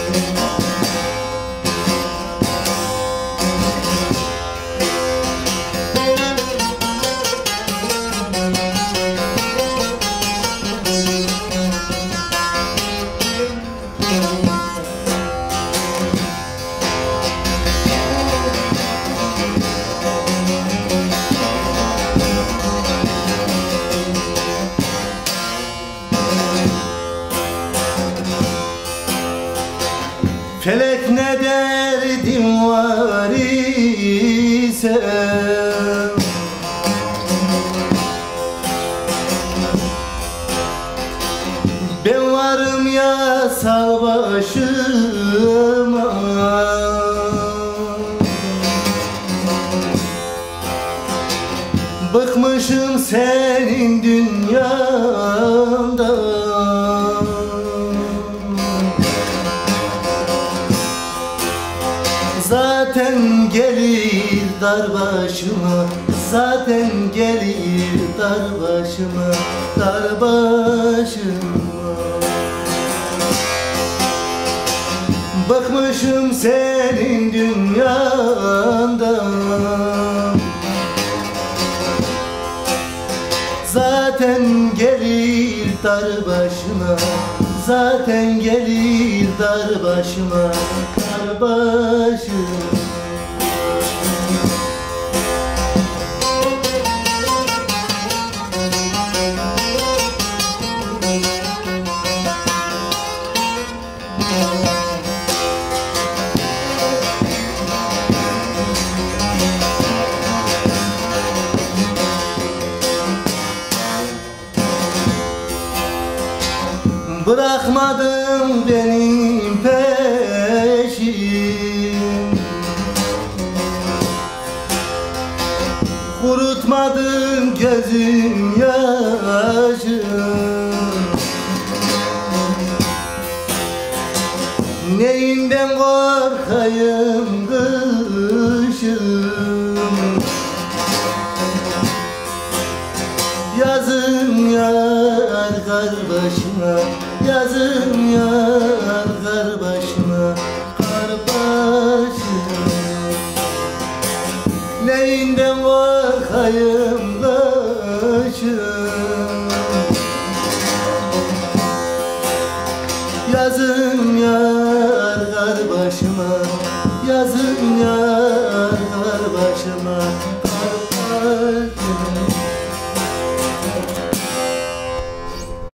Felek ne derdim var ise ben varım ya sal başıma. Bıkmışım senin dünyanda, zaten gelir dar başıma, zaten gelir dar başıma, dar başıma. Bıkmışım senin dünyandan, zaten gelir dar başıma, zaten gelir dar başıma, dar başıma. Bırakmadın benim peşim, kurutmadın gözüm yaşım. Neyinden korkayım kışım, yazın yar kar başıma, yazın yar kar başıma, kar başıma. Neyinden korkayım kışım, yazın yar kar başıma, yazın yar kar başıma, kar başıma.